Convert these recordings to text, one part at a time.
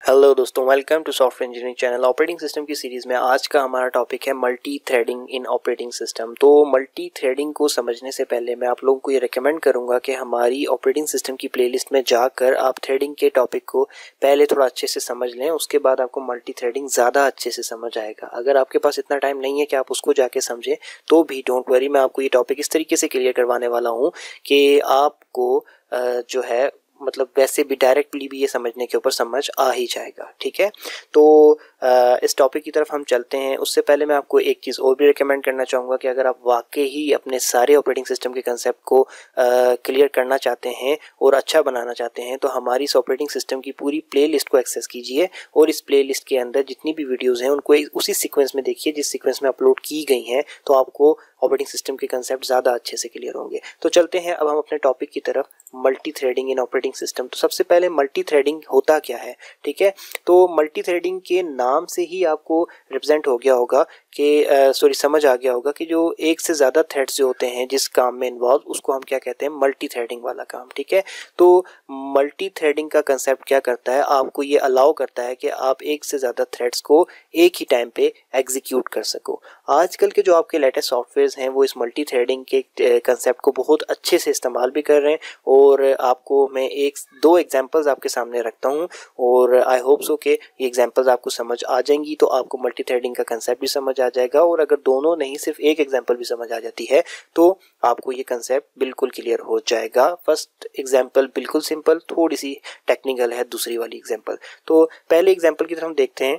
Hello दोस्तों, welcome to software engineering channel. Operating system की series में आज का हमारा टॉपिक है multi threading in operating system. तो मल्टी थ्रेडिंग को समझने से पहले मैं आप लोगों को ये रेकमेंड करूंगा कि हमारी ऑपरेटिंग सिस्टम की प्लेलिस्ट में जाकर आप थ्रेडिंग के टॉपिक को पहले थोड़ा अच्छे से समझ लें, उसके बाद आपको मल्टी थ्रेडिंग ज़्यादा अच्छे से समझ आएगा। अगर आपके पास इतना टाइम नहीं है कि आप उसको जाके समझें तो भी डोंट वरी, मैं आपको ये टॉपिक इस तरीके से क्लियर करवाने वाला हूँ कि आपको जो है मतलब वैसे भी डायरेक्टली भी ये समझने के ऊपर समझ आ ही जाएगा। ठीक है, तो इस टॉपिक की तरफ हम चलते हैं। उससे पहले मैं आपको एक चीज़ और भी रिकमेंड करना चाहूँगा कि अगर आप वाकई ही अपने सारे ऑपरेटिंग सिस्टम के कंसेप्ट को क्लियर करना चाहते हैं और अच्छा बनाना चाहते हैं तो हमारी इस ऑपरेटिंग सिस्टम की पूरी प्ले लिस्ट को एक्सेस कीजिए और इस प्ले लिस्ट के अंदर जितनी भी वीडियोज़ हैं उनको उसी सीक्वेंस में देखिए जिस सीक्वेंस में अपलोड की गई हैं, तो आपको ऑपरेटिंग सिस्टम के कंसेप्ट ज़्यादा अच्छे से क्लियर होंगे। तो चलते हैं अब हम अपने टॉपिक की तरफ, multi threading in operating system. तो सबसे पहले मल्टी थ्रेडिंग होता क्या है? ठीक है, तो मल्टी थ्रेडिंग के नाम से ही आपको रिप्रेजेंट हो गया होगा कि समझ आ गया होगा कि जो एक से ज़्यादा थ्रेड्स जो होते हैं जिस काम में इन्वॉल्व, उसको हम क्या कहते हैं? मल्टी थ्रेडिंग वाला काम। ठीक है, तो मल्टी थ्रेडिंग का कंसेप्ट क्या करता है? आपको ये अलाउ करता है कि आप एक से ज़्यादा थ्रेड्स को एक ही टाइम पे एग्जीक्यूट कर सको। आजकल के जो आपके लेटेस्ट सॉफ्टवेयर्स हैं वो इस मल्टी थ्रेडिंग के कंसेप्ट को बहुत अच्छे से इस्तेमाल भी कर रहे हैं और आपको मैं एक दो एग्जांपल्स आपके सामने रखता हूं और आई होप सो कि ये एग्जांपल्स आपको समझ आ जाएंगी, तो आपको मल्टी थ्रेडिंग का कंसेप्ट भी समझ आ जाएगा। और अगर दोनों नहीं, सिर्फ एक एग्जांपल भी समझ आ जाती है तो आपको ये कंसेप्ट बिल्कुल क्लियर हो जाएगा। फर्स्ट एग्जांपल बिल्कुल सिंपल, थोड़ी सी टेक्निकल है दूसरी वाली एग्जांपल। तो पहले एग्जांपल की तरफ हम देखते हैं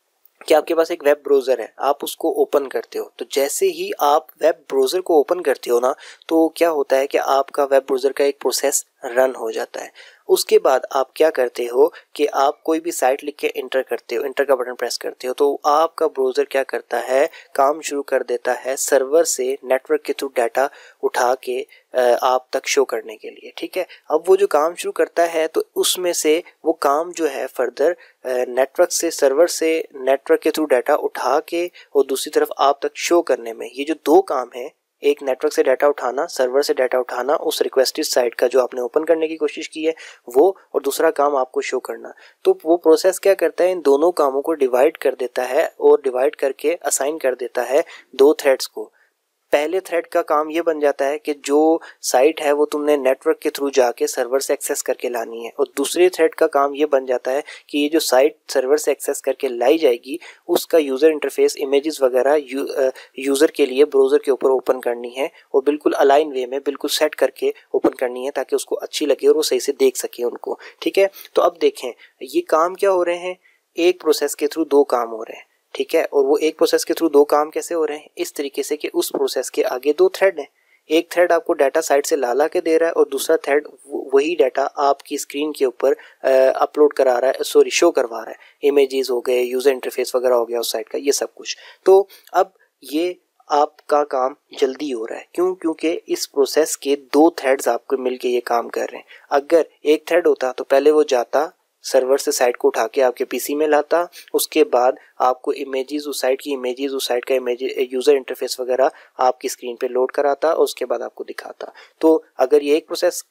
कि आपके पास एक वेब ब्राउज़र है, आप उसको ओपन करते हो। तो जैसे ही आप वेब ब्राउज़र को ओपन करते हो ना, तो क्या होता है कि आपका वेब ब्राउज़र का एक प्रोसेस रन हो जाता है। उसके बाद आप क्या करते हो कि आप कोई भी साइट लिख के इंटर करते हो, इंटर का बटन प्रेस करते हो, तो आपका ब्राउज़र क्या करता है? काम शुरू कर देता है सर्वर से नेटवर्क के थ्रू डाटा उठा के आप तक शो करने के लिए। ठीक है, अब वो जो काम शुरू करता है तो उसमें से वो काम जो है फर्दर नेटवर्क से, सर्वर से नेटवर्क के थ्रू डाटा उठा के और दूसरी तरफ आप तक शो करने में, ये जो दो काम है, एक नेटवर्क से डाटा उठाना, सर्वर से डाटा उठाना उस रिक्वेस्टेड साइट का जो आपने ओपन करने की कोशिश की है वो, और दूसरा काम आपको शो करना, तो वो प्रोसेस क्या करता है? इन दोनों कामों को डिवाइड कर देता है और डिवाइड करके असाइन कर देता है दो थ्रेड्स को। पहले थ्रेड का काम ये बन जाता है कि जो साइट है वो तुमने नेटवर्क के थ्रू जाके सर्वर से एक्सेस करके लानी है, और दूसरे थ्रेड का काम ये बन जाता है कि ये जो साइट सर्वर से एक्सेस करके लाई जाएगी उसका यूज़र इंटरफेस, इमेजेस वगैरह यूज़र के लिए ब्राउज़र के ऊपर ओपन करनी है और बिल्कुल अलाइन वे में बिल्कुल सेट करके ओपन करनी है ताकि उसको अच्छी लगे और वो सही से देख सके उनको। ठीक है, तो अब देखें ये काम क्या हो रहे हैं? एक प्रोसेस के थ्रू दो काम हो रहे हैं। ठीक है, और वो एक प्रोसेस के थ्रू दो काम कैसे हो रहे हैं? इस तरीके से कि उस प्रोसेस के आगे दो थ्रेड हैं। एक थ्रेड आपको डाटा साइट से ला के दे रहा है और दूसरा थ्रेड वही डाटा आपकी स्क्रीन के ऊपर अपलोड करा रहा है, सॉरी शो करवा रहा है। इमेजेस हो गए, यूजर इंटरफेस वगैरह हो गया उस साइट का, ये सब कुछ। तो अब ये आपका काम जल्दी हो रहा है, क्यों? क्योंकि इस प्रोसेस के दो थ्रेड्स आपको मिलके ये काम कर रहे हैं। अगर एक थ्रेड होता तो पहले वो जाता सर्वर से साइट को उठा के आपके पीसी में लाता, उसके बाद आपको इमेजेस, उस साइट की इमेजेस, उस साइट का इमेज यूज़र इंटरफेस वगैरह आपकी स्क्रीन पे लोड कराता और उसके बाद आपको दिखाता। तो अगर ये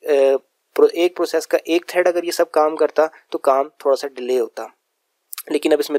एक प्रोसेस का एक थ्रेड अगर ये सब काम करता तो काम थोड़ा सा डिले होता, लेकिन अब इसमें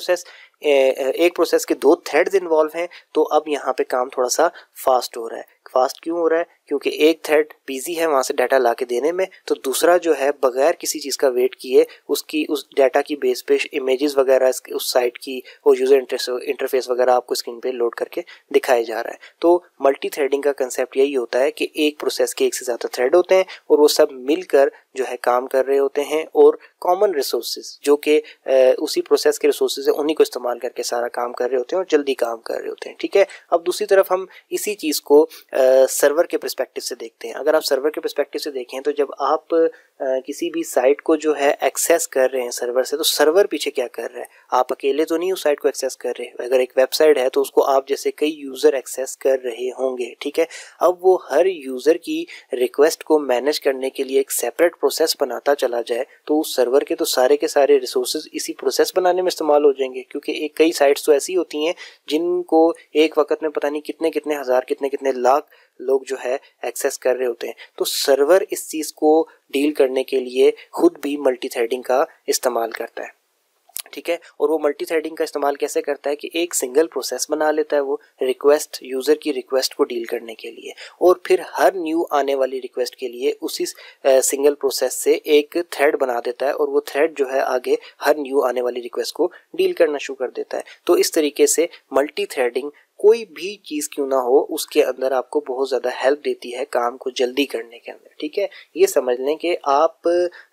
एक प्रोसेस के दो थ्रेड्स इन्वॉल्व हैं, तो अब यहाँ पे काम थोड़ा सा फास्ट हो रहा है। फास्ट क्यों हो रहा है? क्योंकि एक थ्रेड बिजी है वहाँ से डाटा ला के देने में, तो दूसरा जो है बगैर किसी चीज़ का वेट किए उसकी उस डाटा की बेस पे इमेजेस वगैरह उस साइट की और यूज़र इंटरफेस वगैरह आपको स्क्रीन पे लोड करके दिखाया जा रहा है। तो मल्टी थ्रेडिंग का कंसेप्ट यही होता है कि एक प्रोसेस के एक से ज़्यादा थ्रेड होते हैं और वो सब मिलकर जो है काम कर रहे होते हैं और कॉमन रिसोर्सेज जो कि उसी प्रोसेस के रिसोर्सेज है उन्हीं को इस्तेमाल करके सारा काम कर रहे होते हैं और जल्दी काम कर रहे होते हैं। ठीक है, अब दूसरी तरफ हम इसी चीज़ को सर्वर के पर्सपेक्टिव से देखते हैं। अगर आप सर्वर के पर्सपेक्टिव से देखें तो जब आप किसी भी साइट को जो है एक्सेस कर रहे हैं सर्वर से, तो सर्वर पीछे क्या कर रहा है? आप अकेले तो नहीं उस साइट को एक्सेस कर रहे। अगर एक वेबसाइट है तो उसको आप जैसे कई यूज़र एक्सेस कर रहे होंगे। ठीक है, अब वो हर यूज़र की रिक्वेस्ट को मैनेज करने के लिए एक सेपरेट प्रोसेस बनाता चला जाए तो उस सर्वर के तो सारे के सारे रिसोर्सेज इसी प्रोसेस बनाने में इस्तेमाल हो जाएंगे, क्योंकि एक कई साइट्स तो ऐसी होती हैं जिनको एक वक्त में पता नहीं कितने कितने हज़ार, कितने कितने लाख लोग जो है एक्सेस कर रहे होते हैं। तो सर्वर इस चीज़ को डील करने के लिए खुद भी मल्टी थ्रेडिंग का इस्तेमाल करता है। ठीक है। और वो मल्टी थ्रेडिंग का इस्तेमाल कैसे करता है कि एक सिंगल प्रोसेस बना लेता है वो रिक्वेस्ट, यूज़र की रिक्वेस्ट को डील करने के लिए, और फिर हर न्यू आने वाली रिक्वेस्ट के लिए उसी सिंगल प्रोसेस से एक थ्रेड बना देता है, और वो थ्रेड जो है आगे हर न्यू आने वाली रिक्वेस्ट को डील करना शुरू कर देता है। तो इस तरीके से मल्टी थ्रेडिंग कोई भी चीज़ क्यों ना हो उसके अंदर आपको बहुत ज़्यादा हेल्प देती है काम को जल्दी करने के अंदर। ठीक है, ये समझ लें कि आप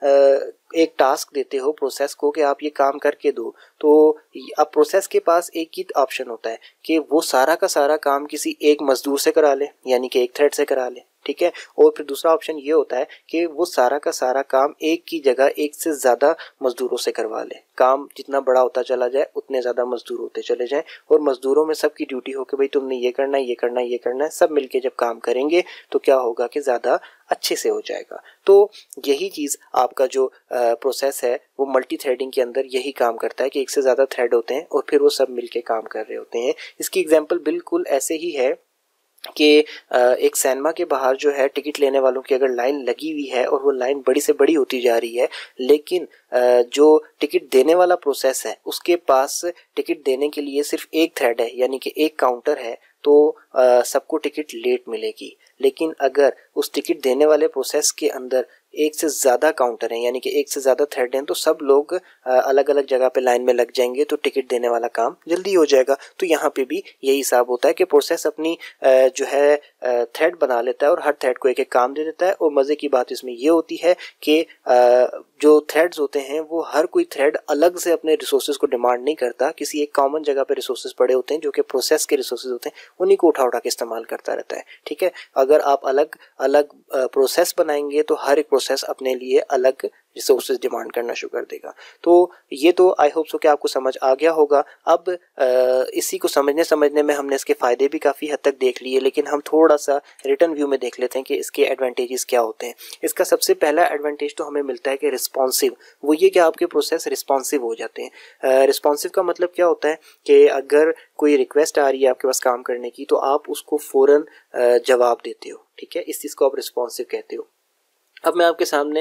एक टास्क देते हो प्रोसेस को कि आप ये काम करके दो, तो अब प्रोसेस के पास एक ही ऑप्शन होता है कि वो सारा का सारा काम किसी एक मजदूर से करा ले, यानी कि एक थ्रेड से करा ले। ठीक है, और फिर दूसरा ऑप्शन ये होता है कि वो सारा का सारा काम एक की जगह एक से ज़्यादा मजदूरों से करवा ले। काम जितना बड़ा होता चला जाए उतने ज़्यादा मजदूर होते चले जाएं, और मजदूरों में सबकी ड्यूटी हो कि भाई तुमने ये करना है, ये करना है, ये करना है, सब मिलके जब काम करेंगे तो क्या होगा कि ज़्यादा अच्छे से हो जाएगा। तो यही चीज़ आपका जो प्रोसेस है वो मल्टी थ्रेडिंग के अंदर यही काम करता है कि एक से ज़्यादा थ्रेड होते हैं और फिर वो सब मिलके काम कर रहे होते हैं। इसकी एग्जांपल बिल्कुल ऐसे ही है कि एक सिनेमा के बाहर जो है टिकट लेने वालों की अगर लाइन लगी हुई है और वो लाइन बड़ी से बड़ी होती जा रही है, लेकिन जो टिकट देने वाला प्रोसेस है उसके पास टिकट देने के लिए सिर्फ एक थ्रेड है, यानी कि एक काउंटर है, तो सबको टिकट लेट मिलेगी। लेकिन अगर उस टिकट देने वाले प्रोसेस के अंदर एक से ज़्यादा काउंटर हैं, यानी कि एक से ज़्यादा थ्रेड हैं, तो सब लोग अलग अलग जगह पे लाइन में लग जाएंगे, तो टिकट देने वाला काम जल्दी हो जाएगा। तो यहाँ पे भी यही हिसाब होता है कि प्रोसेस अपनी जो है थ्रेड बना लेता है और हर थ्रेड को एक एक काम दे देता है। और मज़े की बात इसमें ये होती है कि जो थ्रेड्स होते हैं वो हर कोई थ्रेड अलग से अपने रिसोर्सेज को डिमांड नहीं करता, किसी एक कॉमन जगह पे रिसोर्सेज पड़े होते हैं जो कि प्रोसेस के रिसोर्सेज होते हैं, उन्हीं को उठा उठा के इस्तेमाल करता रहता है। ठीक है, अगर आप अलग अलग प्रोसेस बनाएंगे तो हर एक प्रोसेस अपने लिए अलग रिसोर्सेज डिमांड करना शुरू कर देगा। तो ये तो आई होप सो कि आपको समझ आ गया होगा। अब इसी को समझने में हमने इसके फ़ायदे भी काफ़ी हद तक देख लिए, लेकिन हम थोड़ा सा रिटर्न व्यू में देख लेते हैं कि इसके एडवांटेजेस क्या होते हैं। इसका सबसे पहला एडवांटेज तो हमें मिलता है कि रिस्पॉन्सिव, वो ये कि आपके प्रोसेस रिस्पॉन्सिव हो जाते हैं। रिस्पॉन्सिव का मतलब क्या होता है कि अगर कोई रिक्वेस्ट आ रही है आपके पास काम करने की तो आप उसको फ़ौरन जवाब देते हो। ठीक है, इस चीज़ को आप रिस्पॉन्सिव कहते हो। अब मैं आपके सामने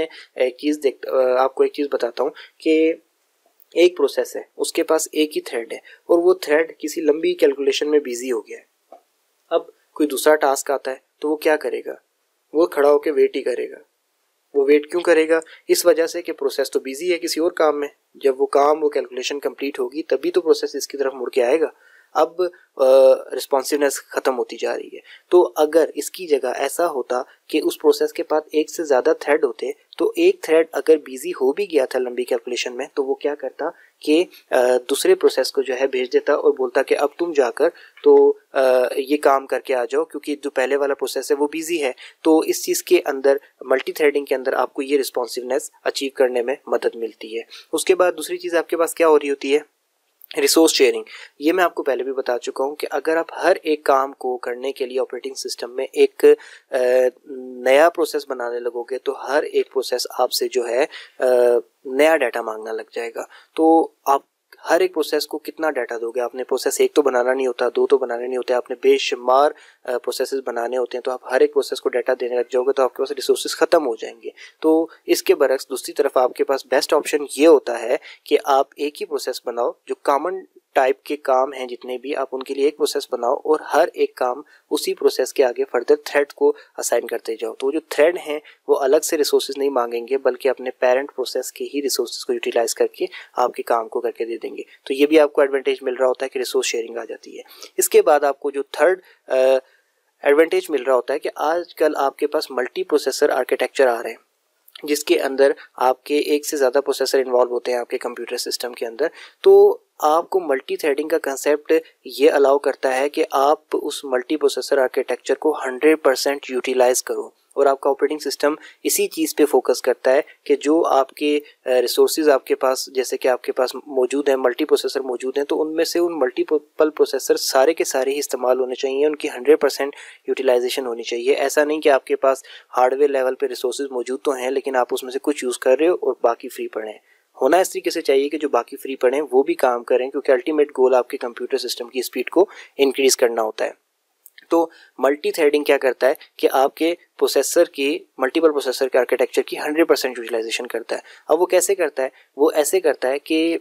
आपको एक चीज़ बताता हूँ कि एक प्रोसेस है, उसके पास एक ही थ्रेड है और वो थ्रेड किसी लंबी कैलकुलेशन में बिजी हो गया है। अब कोई दूसरा टास्क आता है तो वो क्या करेगा, वो खड़ा होकर वेट ही करेगा। वो वेट क्यों करेगा? इस वजह से कि प्रोसेस तो बिजी है किसी और काम में। जब वो कैलकुलेशन कंप्लीट होगी तभी तो प्रोसेस इसकी तरफ मुड़ के आएगा। अब रिस्पॉन्सिवनेस ख़त्म होती जा रही है। तो अगर इसकी जगह ऐसा होता कि उस प्रोसेस के पास एक से ज़्यादा थ्रेड होते, तो एक थ्रेड अगर बिजी हो भी गया था लंबी कैलकुलेशन में, तो वो क्या करता कि दूसरे प्रोसेस को जो है भेज देता और बोलता कि अब तुम जाकर तो ये काम करके आ जाओ, क्योंकि जो पहले वाला प्रोसेस है वो बिजी है। तो इस चीज़ के अंदर मल्टी थ्रेडिंग के अंदर आपको ये रिस्पॉन्सिवनेस अचीव करने में मदद मिलती है। उसके बाद दूसरी चीज़ आपके पास क्या हो रही होती है, रिसोर्स शेयरिंग। ये मैं आपको पहले भी बता चुका हूँ कि अगर आप हर एक काम को करने के लिए ऑपरेटिंग सिस्टम में एक नया प्रोसेस बनाने लगोगे तो हर एक प्रोसेस आपसे जो है नया डाटा मांगना लग जाएगा। तो आप हर एक प्रोसेस को कितना डाटा दोगे? आपने प्रोसेस एक तो बनाना नहीं होता, दो तो बनाने नहीं होते, आपने बेशुमार प्रोसेसेस बनाने होते हैं। तो आप हर एक प्रोसेस को डाटा देने लग जाओगे तो आपके पास रिसोर्सेज ख़त्म हो जाएंगे। तो इसके बरक्स दूसरी तरफ आपके पास बेस्ट ऑप्शन ये होता है कि आप एक ही प्रोसेस बनाओ, जो कॉमन टाइप के काम हैं जितने भी, आप उनके लिए एक प्रोसेस बनाओ और हर एक काम उसी प्रोसेस के आगे फर्दर थ्रेड को असाइन करते जाओ। तो जो थ्रेड हैं वो अलग से रिसोर्सेज नहीं मांगेंगे, बल्कि अपने पेरेंट प्रोसेस के ही रिसोर्सेज को यूटिलाइज करके आपके काम को करके दे देंगे। तो ये भी आपको एडवांटेज मिल रहा होता है कि रिसोर्स शेयरिंग आ जाती है। इसके बाद आपको जो थर्ड एडवांटेज मिल रहा होता है कि आजकल आपके पास मल्टी प्रोसेसर आर्किटेक्चर आ रहे हैं, जिसके अंदर आपके एक से ज़्यादा प्रोसेसर इन्वॉल्व होते हैं आपके कंप्यूटर सिस्टम के अंदर। तो आपको मल्टी थ्रेडिंग का कंसेप्ट ये अलाउ करता है कि आप उस मल्टी प्रोसेसर आर्किटेक्चर को 100% यूटिलाइज करो, और आपका ऑपरेटिंग सिस्टम इसी चीज़ पे फोकस करता है कि जो आपके रिसोर्सेज आपके पास, जैसे कि आपके पास मौजूद हैं, मल्टी प्रोसेसर मौजूद हैं, तो उनमें से उन मल्टीपल प्रोसेसर सारे के सारे ही इस्तेमाल होने चाहिए, उनकी 100% यूटिलाइजेशन होनी चाहिए। ऐसा नहीं कि आपके पास हार्डवेयर लेवल पे रिसोर्सेज मौजूद तो हैं लेकिन आप उसमें से कुछ यूज़ कर रहे हो और बाकी फ्री पड़े हैं। होना इस तरीके से चाहिए कि जो बाकी फ्री पड़े हैं वो भी काम करें, क्योंकि अल्टीमेट गोल आपके कंप्यूटर सिस्टम की स्पीड को इंक्रीज़ करना होता है। तो मल्टी थ्रेडिंग क्या करता है कि आपके प्रोसेसर की मल्टीपल प्रोसेसर के आर्किटेक्चर की 100% यूटिलाइजेशन करता है। अब वो कैसे करता है? वो ऐसे करता है कि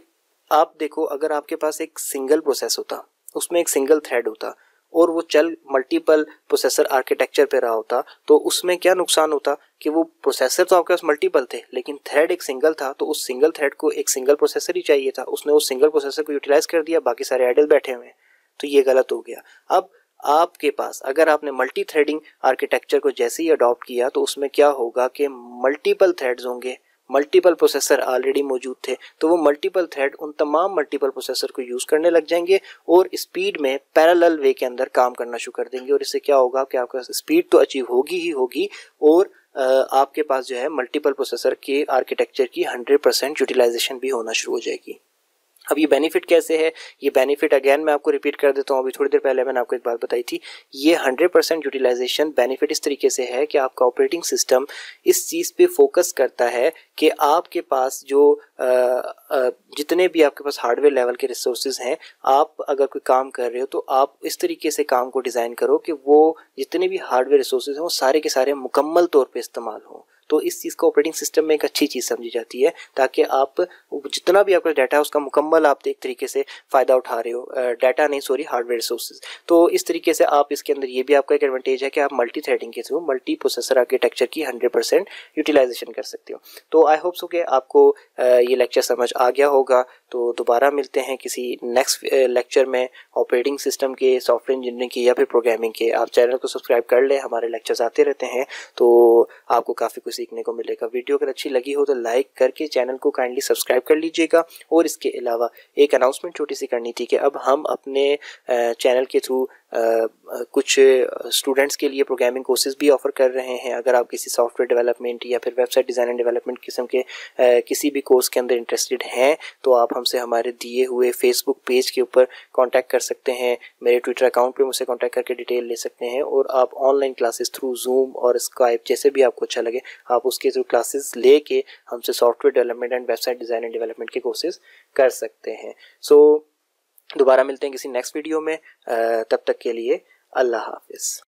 आप देखो, अगर आपके पास एक सिंगल प्रोसेस होता, उसमें एक सिंगल थ्रेड होता और वो चल मल्टीपल प्रोसेसर आर्किटेक्चर पे रहा होता, तो उसमें क्या नुकसान होता कि वो प्रोसेसर तो आपके पास मल्टीपल थे लेकिन थ्रेड एक सिंगल था, तो उस सिंगल थ्रेड को एक सिंगल प्रोसेसर ही चाहिए था, उसने उस सिंगल प्रोसेसर को यूटिलाइज कर दिया, बाकी सारे आइडल बैठे हुए हैं, तो ये गलत हो गया। अब आपके पास अगर आपने मल्टी थ्रेडिंग आर्किटेक्चर को जैसे ही अडॉप्ट किया तो उसमें क्या होगा कि मल्टीपल थ्रेड्स होंगे, मल्टीपल प्रोसेसर ऑलरेडी मौजूद थे, तो वो मल्टीपल थ्रेड उन तमाम मल्टीपल प्रोसेसर को यूज करने लग जाएंगे और स्पीड में पैरेलल वे के अंदर काम करना शुरू कर देंगे, और इससे क्या होगा कि आपका स्पीड तो अचीव होगी ही होगी और आपके पास जो है मल्टीपल प्रोसेसर के आर्किटेक्चर की 100% यूटिलाइजेशन भी होना शुरू हो जाएगी। अब ये बेनिफिट कैसे है, ये बेनिफिट अगेन मैं आपको रिपीट कर देता हूँ, अभी थोड़ी देर पहले मैंने आपको एक बात बताई थी। ये 100% यूटिलाइजेशन बेनिफिट इस तरीके से है कि आपका ऑपरेटिंग सिस्टम इस चीज़ पे फोकस करता है कि आपके पास जो जितने भी आपके पास हार्डवेयर लेवल के रिसोर्सेज हैं, आप अगर कोई काम कर रहे हो तो आप इस तरीके से काम को डिज़ाइन करो कि वो जितने भी हार्डवेयर रिसोर्सेज हैं वो सारे के सारे मुकम्मल तौर पर इस्तेमाल हों। तो इस चीज़ को ऑपरेटिंग सिस्टम में एक अच्छी चीज़ समझी जाती है, ताकि आप जितना भी आपका डाटा है उसका मुकम्मल आप एक तरीके से फ़ायदा उठा रहे हो, डाटा नहीं सॉरी हार्डवेयर रिसोर्सेज। तो इस तरीके से आप इसके अंदर ये भी आपका एक एडवांटेज है कि आप मल्टी थ्रेडिंग के थ्रू मल्टी प्रोसेसर आर्किटेक्चर की 100% यूटिलाइजेशन कर सकते हो। तो आई होप सो कि आपको ये लेक्चर समझ आ गया होगा। तो दोबारा मिलते हैं किसी नेक्स्ट लेक्चर में ऑपरेटिंग सिस्टम के, सॉफ्टवेयर इंजीनियरिंग के या फिर प्रोग्रामिंग के। आप चैनल को सब्सक्राइब कर लें, हमारे लेक्चर्स आते रहते हैं तो आपको काफ़ी कुछ सीखने को मिलेगा। वीडियो अगर अच्छी लगी हो तो लाइक करके चैनल को काइंडली सब्सक्राइब कर लीजिएगा। और इसके अलावा एक अनाउंसमेंट छोटी सी करनी थी कि अब हम अपने चैनल के थ्रू कुछ स्टूडेंट्स के लिए प्रोग्रामिंग कोर्सेज भी ऑफर कर रहे हैं। अगर आप किसी सॉफ्टवेयर डेवलपमेंट या फिर वेबसाइट डिज़ाइन एंड डेवलपमेंट किस्म के किसी भी कोर्स के अंदर इंटरेस्टेड हैं तो आप हमसे हमारे दिए हुए फेसबुक पेज के ऊपर कांटेक्ट कर सकते हैं, मेरे ट्विटर अकाउंट पे मुझसे कांटेक्ट करके डिटेल ले सकते हैं, और आप ऑनलाइन क्लासेस थ्रू जूम और स्काइप जैसे भी आपको अच्छा लगे आप उसके थ्रू क्लासेस लेके हमसे software development and website design and development के कोर्सेज कर सकते हैं। सो दोबारा मिलते हैं किसी नेक्स्ट वीडियो में, तब तक के लिए अल्लाह हाफिज़।